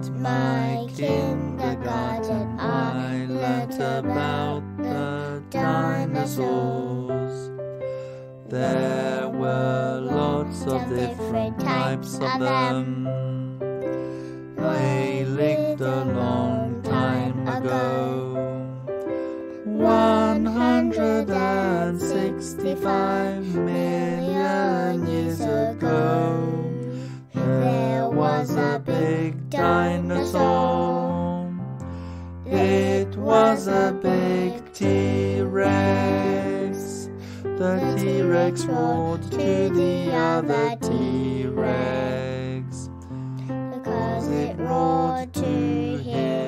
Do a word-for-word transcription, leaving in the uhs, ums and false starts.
At my kindergarten I learnt about the dinosaurs. There were lots of different types of them. They lived a long time ago, one hundred sixty-five million years ago. There was a big dinosaur. It was a big T-Rex. The T-Rex roared to the other T-Rex, because it roared to him.